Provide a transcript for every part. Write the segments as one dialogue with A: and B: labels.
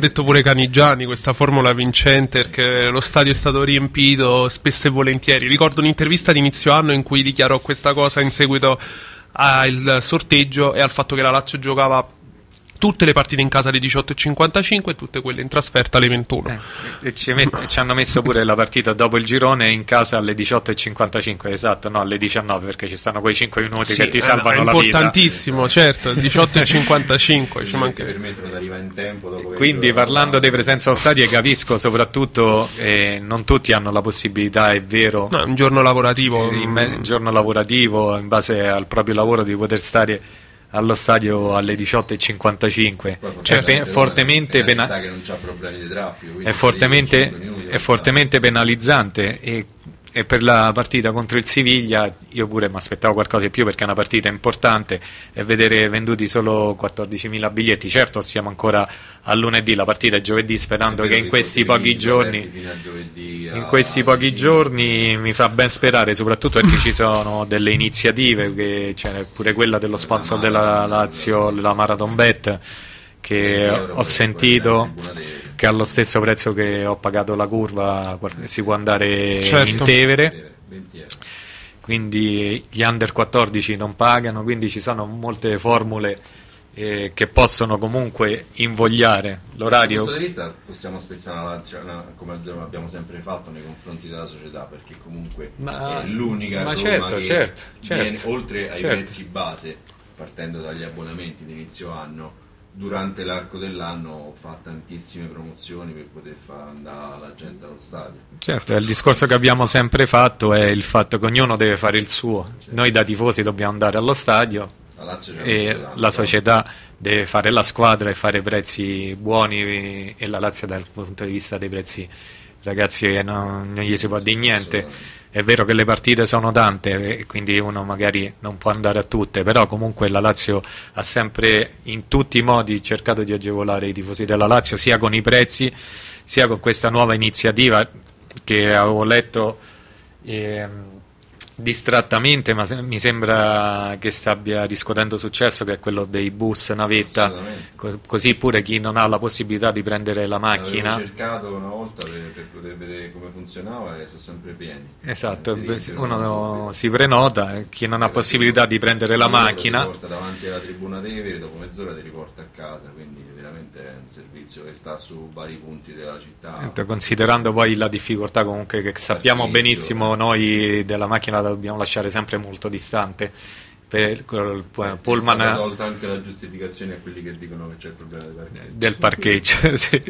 A: detto pure Canigiani, questa formula vincente, perché lo stadio è stato riempito spesso e volentieri. Ricordo un'intervista di inizio anno in cui dichiarò questa cosa in seguito al sorteggio e al fatto che la Lazio giocava tutte le partite in casa alle 18:55 e tutte quelle in trasferta alle 21.
B: Ci hanno messo pure la partita dopo il girone in casa alle 18:55, esatto, no, alle 19, perché ci stanno quei 5 minuti che ti salvano la vita.
A: È importantissimo, certo, 18:55 ci manca.
C: Permettono di arrivare in tempo dopo.
B: Quindi parlando di presenza allo stadio, capisco soprattutto non tutti hanno la possibilità, è vero,
A: no, un giorno lavorativo,
B: un giorno lavorativo in base al proprio lavoro, di poter stare allo stadio alle 18:55. È fortemente
C: che non c'ha problemi di traffico,
B: è fortemente penalizzante, e per la partita contro il Siviglia io pure mi aspettavo qualcosa di più, perché è una partita importante, e vedere venduti solo 14.000 biglietti. Certo, siamo ancora a lunedì, la partita è giovedì, sperando che in questi pochi giorni mi fa ben sperare, soprattutto perché ci sono delle iniziative, che c'è pure quella dello sponsor della Lazio, la Marathon Bet, che ho sentito che allo stesso prezzo che ho pagato la curva si può andare, certo, in Tevere, quindi gli under 14 non pagano, quindi ci sono molte formule che possono comunque invogliare l'orario.
C: Dal punto di vista possiamo spezzare la Lazio, come abbiamo sempre fatto nei confronti della società, perché comunque è l'unica Roma che viene, oltre ai prezzi base, partendo dagli abbonamenti di inizio anno, durante l'arco dell'anno fa tantissime promozioni per poter far andare la gente allo stadio.
B: Certo, il discorso che abbiamo sempre fatto è il fatto che ognuno deve fare il suo. Noi da tifosi dobbiamo andare allo stadio, e la società deve fare la squadra e fare prezzi buoni, e la Lazio dal punto di vista dei prezzi, ragazzi, non gli si può dire niente. È vero che le partite sono tante e quindi uno magari non può andare a tutte, però comunque la Lazio ha sempre in tutti i modi cercato di agevolare i tifosi della Lazio, sia con i prezzi sia con questa nuova iniziativa che avevo letto distrattamente, ma mi sembra che stia riscuotendo successo, che è quello dei bus navetta, così pure chi non ha la possibilità di prendere la macchina.
C: Avevo cercato una volta per poter vedere come funzionava e sono sempre pieni.
B: Esatto, uno si prenota, chi non ha possibilità di prendere la macchina
C: ti porta davanti alla tribuna Tevere, dopo mezz'ora ti riporta a casa, quindi veramente è un servizio che sta su vari punti della città.
B: Considerando poi la difficoltà comunque che sappiamo benissimo noi della macchina, la dobbiamo lasciare sempre molto distante. Per il pullman
C: è stata tolta anche la giustificazione a quelli che dicono che c'è il problema
B: del parcheggio. Sì.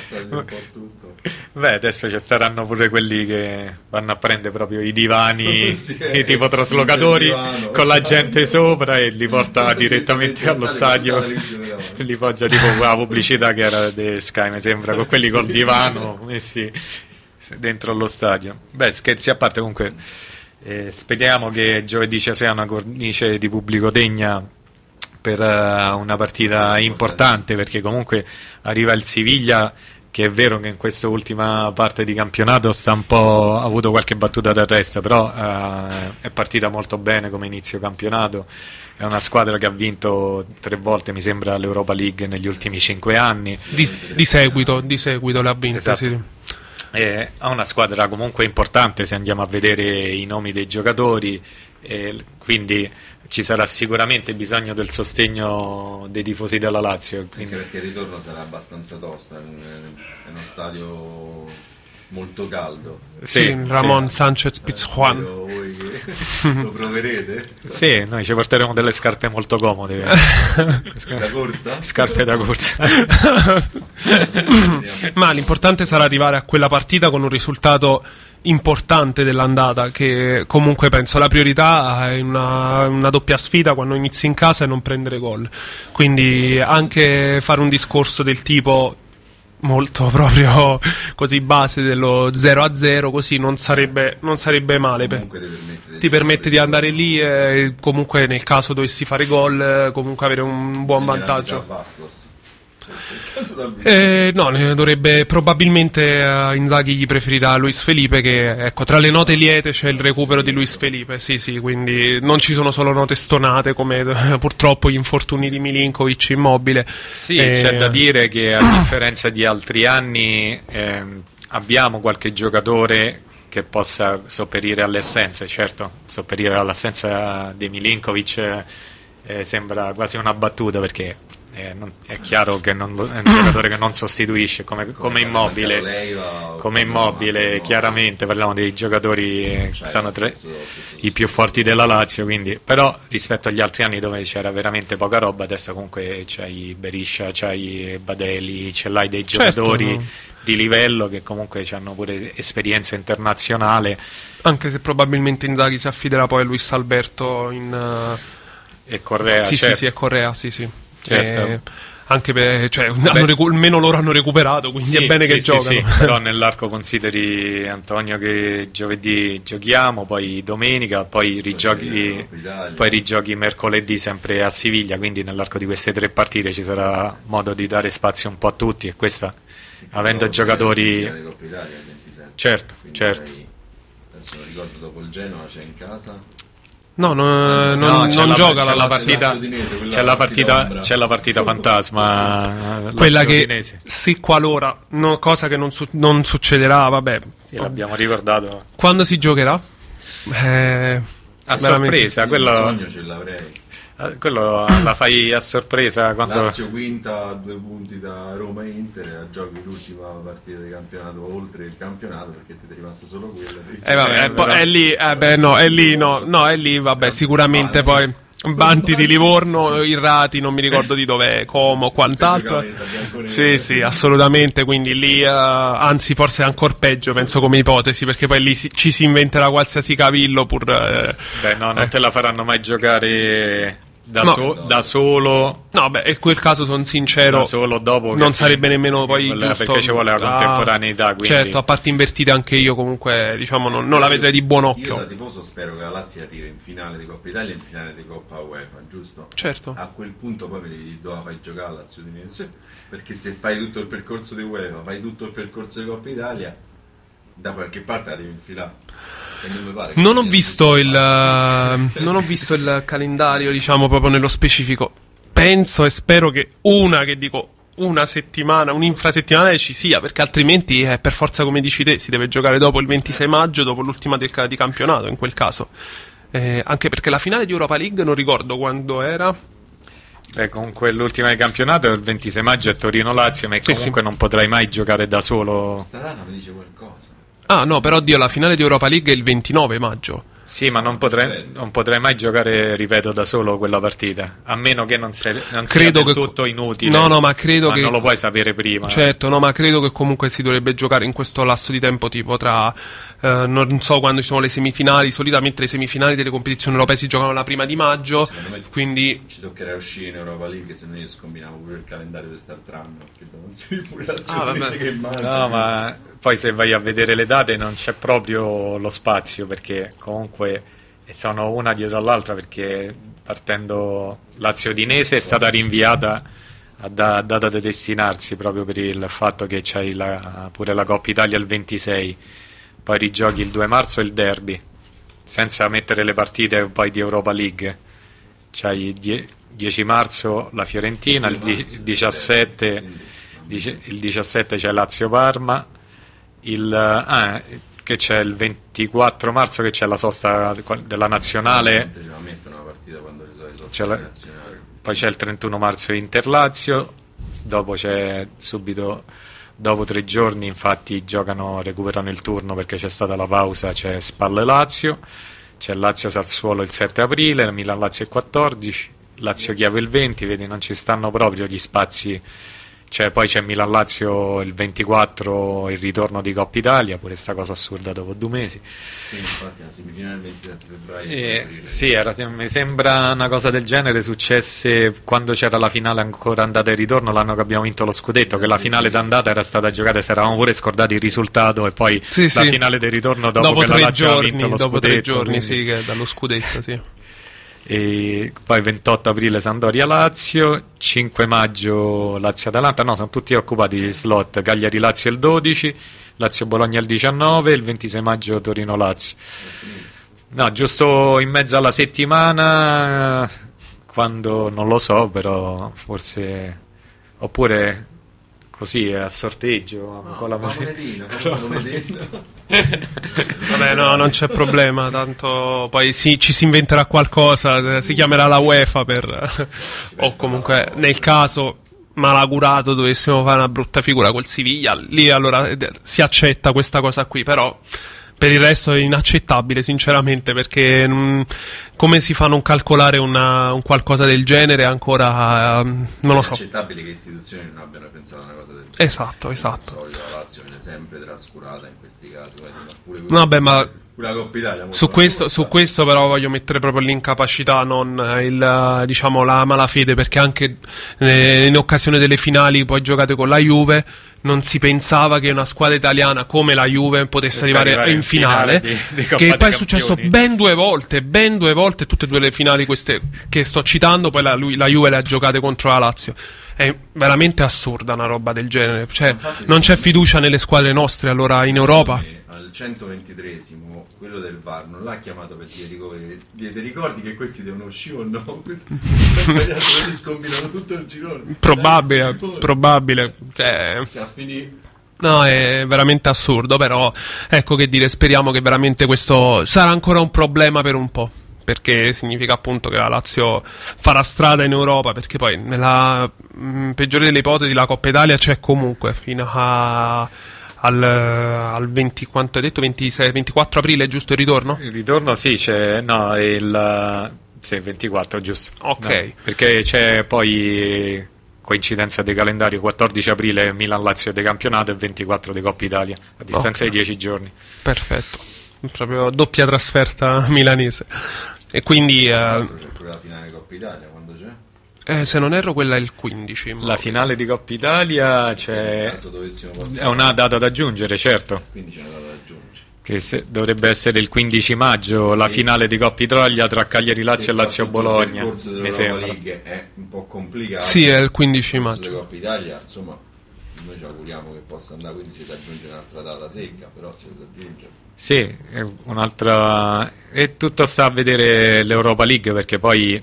B: Beh, adesso ci saranno pure quelli che vanno a prendere proprio i divani, i tipo traslocatori con la gente sopra, e li porta direttamente allo stadio, li poggia tipo la pubblicità che era di Sky, mi sembra, con quelli col divano messi dentro allo stadio. Beh, scherzi a parte, comunque speriamo che giovedì ci sia una cornice di pubblico degna per una partita importante, perché comunque arriva il Siviglia, che è vero che in questa ultima parte di campionato sta un po', ha avuto qualche battuta d'arresto, però è partita molto bene come inizio campionato. È una squadra che ha vinto 3 volte, mi sembra, l'Europa League negli ultimi 5 anni.
A: Di seguito l'ha vinta, esatto. Sì.
B: Ha una squadra comunque importante se andiamo a vedere i nomi dei giocatori, quindi ci sarà sicuramente bisogno del sostegno dei tifosi della Lazio.
C: Anche perché il ritorno sarà abbastanza tosto, è uno stadio molto caldo.
A: Sì, Ramon Sanchez Pizjuan.
C: Voi lo proverete?
B: Sì, noi ci porteremo delle scarpe molto comode.
C: Da corsa?
B: Scarpe da corsa.
A: Ma l'importante sarà arrivare a quella partita con un risultato importante dell'andata, che comunque penso la priorità è una doppia sfida quando inizi in casa e non prendere gol, quindi anche fare un discorso del tipo molto proprio così base dello 0-0 così non sarebbe male, ti permette di andare lì e comunque nel caso dovessi fare gol comunque avere un buon vantaggio. No, ne dovrebbe probabilmente Inzaghi gli preferirà Luis Felipe, che ecco, tra le note liete c'è il recupero di Luis Felipe, sì, quindi non ci sono solo note stonate come purtroppo gli infortuni di Milinkovic Immobile.
B: Sì, c'è da dire che a differenza di altri anni abbiamo qualche giocatore che possa sopperire alle assenze. Certo, sopperire all'assenza di Milinkovic sembra quasi una battuta, perché è chiaro che è un giocatore che non sostituisce come Immobile, chiaramente parliamo dei giocatori che sono tra i più forti della Lazio, quindi, però rispetto agli altri anni dove c'era veramente poca roba, adesso comunque c'hai Beriscia, c'hai Badeli, ce l'hai dei giocatori di livello che comunque hanno pure esperienza internazionale,
A: anche se probabilmente Inzaghi si affiderà poi a Luis Alberto
B: e Correa.
A: Sì, è Correa, sì.
B: Certo.
A: Anche almeno loro hanno recuperato, quindi è bene che giocano.
B: Sì. Però nell'arco consideri, Antonio, che giovedì giochiamo, poi domenica, poi rigiochi mercoledì sempre a Siviglia, quindi nell'arco di queste 3 partite ci sarà modo di dare spazio un po' a tutti, e questa, avendo giocatori... Certo.
C: Adesso non ricordo, dopo il Genoa c'è in casa...
A: No, non gioca la partita.
B: C'è la partita fantasma,
A: quella che sì, qualora cosa che non succederà, vabbè.
B: Sì, l'abbiamo ricordato.
A: Quando si giocherà?
B: A sorpresa, quello
C: ce l'avrei.
B: Quello la fai a sorpresa quando...
C: Lazio quinta a 2 punti da Roma e Inter, giochi l'ultima partita di campionato oltre il campionato, perché ti è rimasta solo quella. È lì,
A: vabbè, sicuramente poi Banti di Livorno, Irrati, non mi ricordo di dov'è, Como, quant'altro. Sì, assolutamente, quindi lì, anzi forse è ancora peggio, penso, come ipotesi, perché poi lì ci si inventerà qualsiasi cavillo pur...
B: non te la faranno mai giocare... Da solo,
A: no, beh, in quel caso sono sincero,
B: da solo dopo
A: non sarebbe nemmeno poi giusto,
B: perché ci vuole la contemporaneità, quindi...
A: Certo, a parte invertite anche io comunque, diciamo, non la vedrei di buon occhio.
C: Io da tifoso spero che la Lazio arrivi in finale di Coppa Italia e in finale di Coppa UEFA, giusto?
A: Certo.
C: A quel punto poi mi devi dire dove fai giocare la Lazio Udinese, perché se fai tutto il percorso di UEFA, fai tutto il percorso di Coppa Italia, da qualche parte la devi infilare.
A: Non ho visto il calendario, diciamo, proprio nello specifico. Penso e spero che una settimana, un'infrasettimanale ci sia, perché altrimenti per forza, come dici te, si deve giocare dopo il 26 maggio, dopo l'ultima di campionato in quel caso. Anche perché la finale di Europa League non ricordo quando era.
B: Comunque l'ultima di campionato è il 26 maggio a Torino-Lazio, ma comunque non potrai mai giocare da solo.
C: Stadana mi dice qualcosa.
A: Ah no, però la finale di Europa League è il 29 maggio.
B: Sì, ma non potrei mai giocare, ripeto, da solo quella partita, a meno che non sia del tutto inutile.
A: No, ma credo che
B: non lo puoi sapere prima.
A: Certo, no, ma credo che comunque si dovrebbe giocare in questo lasso di tempo, tipo tra non so quando ci sono le semifinali. Solitamente le semifinali delle competizioni europee si giocano la prima di maggio, quindi
C: ci toccherà uscire in Europa League, se noi scombiniamo pure il calendario di quest'altro anno, perché non si che
B: no, ma poi se vai a vedere le date non c'è proprio lo spazio, perché comunque sono una dietro all'altra, perché partendo Lazio-Udinese è stata rinviata a data da destinarsi, proprio per il fatto che c'hai pure la Coppa Italia il 26, poi rigiochi il 2 marzo il derby, senza mettere le partite poi di Europa League. C'hai 10 marzo la Fiorentina, il 17 c'è Lazio-Parma, che c'è il 24 marzo che c'è la sosta della nazionale, poi c'è il 31 marzo Inter-Lazio, dopo c'è subito dopo 3 giorni, infatti recuperano il turno perché c'è stata la pausa, c'è Spalle-Lazio, c'è Lazio-Sassuolo il 7 aprile, Milan-Lazio il 14, Lazio-Chievo il 20, vedi, non ci stanno proprio gli spazi. Poi c'è Milan-Lazio il 24, il ritorno di Coppa Italia, pure sta cosa assurda dopo 2 mesi.
C: Sì, infatti la semifinale il 27 febbraio.
B: Sì, mi sembra una cosa del genere successe quando c'era la finale ancora andata e ritorno, l'anno che abbiamo vinto lo scudetto, che la finale d'andata era stata giocata, se eravamo pure scordati il risultato, e poi la finale del ritorno dopo che la Lazio ha vinto lo scudetto.
A: Dopo 3 giorni,
B: quindi...
A: sì, che dallo scudetto, sì.
B: e poi 28 aprile Sampdoria-Lazio, 5 maggio Lazio-Atalanta, no, sono tutti occupati di slot. Cagliari-Lazio il 12, Lazio-Bologna il 19, il 26 maggio Torino-Lazio. No, giusto in mezzo alla settimana, quando non lo so, però forse, oppure così a sorteggio con la monedina.
A: Vabbè, no, non c'è problema, tanto poi ci si inventerà qualcosa, si chiamerà la UEFA o comunque nel caso malaugurato dovessimo fare una brutta figura col Siviglia, lì allora si accetta questa cosa qui, però per il resto è inaccettabile sinceramente, perché come si fa a non calcolare un qualcosa del genere ancora non lo so.
C: È inaccettabile che istituzioni non abbiano pensato a una cosa del genere.
A: Esatto.
C: La Lazio viene sempre trascurata in questi casi.
A: Vabbè, ma
C: la Coppa Italia,
A: su questo però voglio mettere proprio l'incapacità, non diciamo la malafede, perché anche in occasione delle finali poi giocate con la Juve non si pensava che una squadra italiana come la Juve potesse arrivare in finale
B: di
A: che poi è successo ben due volte, tutte e due le finali queste che sto citando, poi la Juve le ha giocate contro la Lazio. È veramente assurda una roba del genere, cioè non c'è fiducia nelle squadre nostre allora in Europa.
C: Al 123esimo quello del VAR non l'ha chiamato per dire ti ricordi che questi devono uscire o no? Li scombinano tutto il girone.
A: Probabile, cioè, no, è veramente assurdo, però ecco, che dire, speriamo che veramente questo sarà ancora un problema per un po', perché significa appunto che la Lazio farà strada in Europa, perché poi nella peggiore delle ipotesi la Coppa Italia c'è comunque fino al 20, quanto hai detto, 26, 24 aprile, giusto il ritorno?
B: Il ritorno sì, c'è, no, sì, 24 giusto.
A: Ok.
B: No, perché c'è poi coincidenza di calendario, 14 aprile Milan-Lazio di campionato e 24 di Coppa Italia, a distanza di 10 giorni.
A: Perfetto, proprio doppia trasferta milanese. E quindi
C: c'è pure la finale Coppa Italia, quando c'è?
A: Se non erro quella è il 15.
B: La finale di Coppa Italia è una data da aggiungere, certo.
C: Quindi c'è una data da aggiungere.
B: Che dovrebbe essere il 15 maggio, sì. La finale di Coppa Italia tra Cagliari-Lazio e Lazio-Bologna.
C: Il corso dell'Europa League è un po' complicato.
A: Sì, è il 15 maggio.
C: Il corso di Coppa Italia, insomma, noi ci auguriamo che possa andare, quindi c'è da aggiungere un'altra data secca, però c'è da aggiungere.
B: Sì, è un'altra. E tutto sta a vedere l'Europa League, perché poi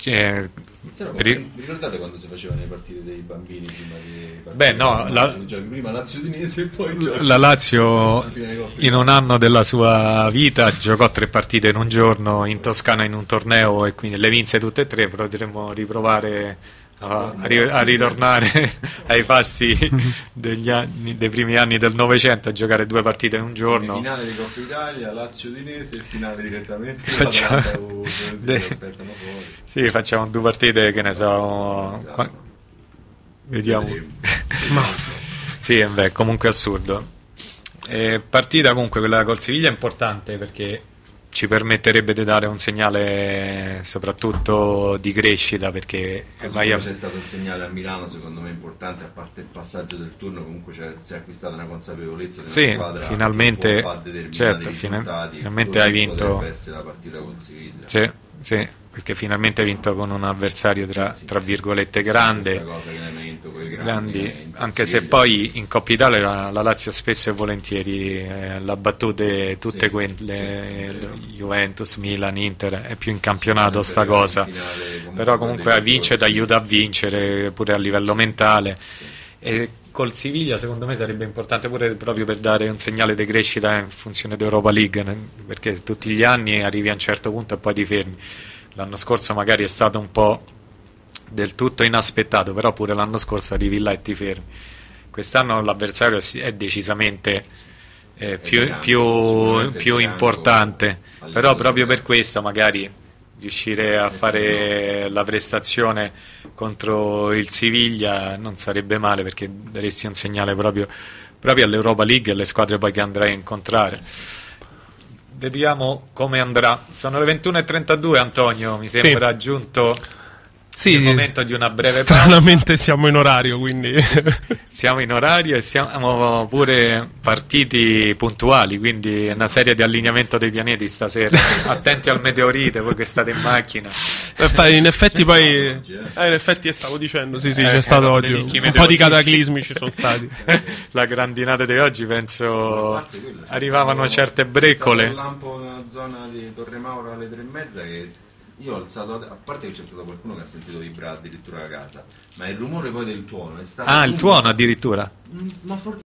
C: vi ricordate quando si facevano le partite dei bambini prima di
B: Beh, no,
C: prima Lazio Udinese e poi
B: la Lazio in un anno della sua vita giocò 3 partite in un giorno in Toscana in un torneo e quindi le vinse tutte e 3. Potremmo riprovare a ritornare ai passi dei primi anni del Novecento, a giocare 2 partite in un giorno.
C: Sì, finale di Coppa Italia, Lazio Udinese, e finale direttamente
B: sì, facciamo 2 partite, che ne so,
C: esatto.
B: Vediamo. Sì, beh, comunque assurdo. Partita comunque quella col Siviglia è importante, perché ci permetterebbe di dare un segnale soprattutto di crescita, perché
C: c'è stato un segnale a Milano secondo me importante, a parte il passaggio del turno, comunque si è acquistata una consapevolezza della squadra,
B: finalmente,
C: che può fare determinati
B: certo,
C: risultati,
B: finalmente hai vinto.
C: Potrebbe essere la partita con Siviglia.
B: Sì, perché finalmente hai vinto con un avversario tra virgolette grande, grandi, anche se poi in Coppa Italia la Lazio spesso e volentieri l'ha battute tutte quelle, Juventus, Milan, Inter, è più in campionato sta cosa, però comunque vince ti aiuta a vincere pure a livello mentale. E col Siviglia secondo me sarebbe importante pure proprio per dare un segnale di crescita in funzione d'Europa League, perché tutti gli anni arrivi a un certo punto e poi ti fermi. L'anno scorso magari è stato un po' del tutto inaspettato, però pure l'anno scorso arrivi là e ti fermi. Quest'anno l'avversario è decisamente più importante, però proprio per questo magari riuscire a fare la prestazione contro il Siviglia non sarebbe male, perché daresti un segnale proprio all'Europa League e alle squadre poi che andrai a incontrare. Vediamo come andrà. Sono le 21:32, Antonio, mi sembra giunto
A: Sì,
B: il momento di una breve
A: stranamente
B: pausa.
A: Siamo in orario, quindi
B: siamo in orario e siamo pure partiti puntuali, quindi è una serie di allineamento dei pianeti stasera. Attenti al meteorite, voi che state in macchina.
A: In effetti poi in effetti stavo dicendo, sì, c'è stato oggi un po' di cataclismi ci sono stati.
B: La grandinata di oggi penso arrivavano certe breccole.
C: Un lampo nella zona di Torre Maura alle 3:30 che io ho alzato, a parte che c'è stato qualcuno che ha sentito vibrare addirittura la casa, ma il rumore poi del tuono è stato
B: il tuono addirittura.
C: Ma